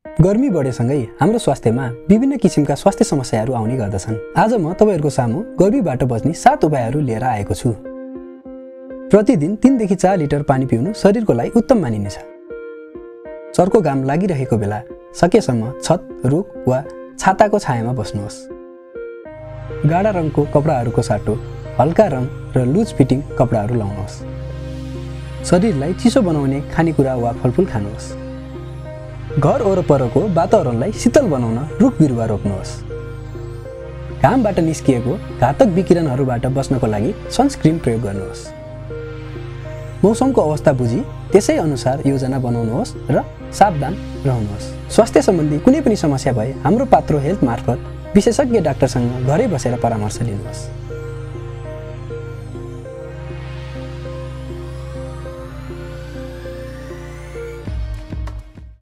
गर्मी बढेसँगै हाम्रो स्वास्थ्यमा विभिन्न किसिमका स्वास्थ्य समस्याहरू आउने गर्दछन्। आज म तपाईहरुको सामु गर्मीबाट बच्ने 7 उपायहरू लिएर आएको छु। प्रतिदिन 3 देखि 4 लिटर पानी पिउनु शरीरको लागि उत्तम मानिनेछ। चर्को घाम लागिरहेको बेला सकेसम्म छत, रुख वा छाताको छायामा बस्नुहोस्। गाढा रङको कपडाहरूको साटो, हल्का रङ र लुज फिटिङ कपडाहरू लाउनुहोस्। शरीरलाई चिसो बनाउने खानेकुरा वा फलफुल खानुहोस्। घर वरपरको वातावरणलाई शीतल बनाउन रुख बिरुवा रोप्नुहोस्। घामबाट निस्किएको घातक विकिरणहरूबाट बच्नको लागि सनस्क्रिन प्रयोग गर्नुहोस्। मौसमको अवस्था बुझी त्यसै अनुसार योजना बनाउनुहोस् र सावधान रहनुहोस्। स्वास्थ्य सम्बन्धी कुनै पनि समस्या भए हाम्रो पात्रो हेल्थ मार्फत विशेषज्ञ डाक्टरसँग घरै बसेर परामर्श लिनुहोस्।